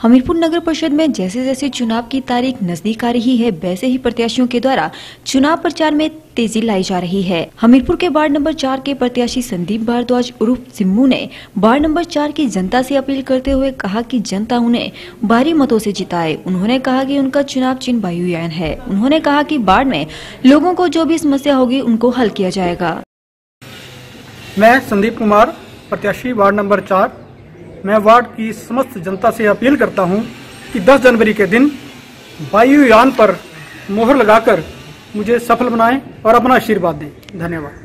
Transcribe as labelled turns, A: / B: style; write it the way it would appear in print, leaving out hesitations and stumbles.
A: हमीरपुर नगर परिषद में जैसे जैसे चुनाव की तारीख नजदीक आ रही है, वैसे ही प्रत्याशियों के द्वारा चुनाव प्रचार में तेजी लाई जा रही है। हमीरपुर के वार्ड नंबर 4 के प्रत्याशी संदीप भारद्वाज उर्फ सिम्मू ने वार्ड नंबर 4 की जनता से अपील करते हुए कहा कि जनता उन्हें भारी मतों से जिताए। उन्होंने कहा कि उनका चुनाव चिन्ह वायुयान है। उन्होंने कहा कि वार्ड में लोगों को जो भी समस्या होगी उनको हल किया जाएगा।
B: मैं संदीप कुमार, प्रत्याशी वार्ड नंबर 4। मैं वार्ड की समस्त जनता से अपील करता हूं कि 10 जनवरी के दिन वायुयान पर मोहर लगाकर मुझे सफल बनाएं और अपना आशीर्वाद दें। धन्यवाद।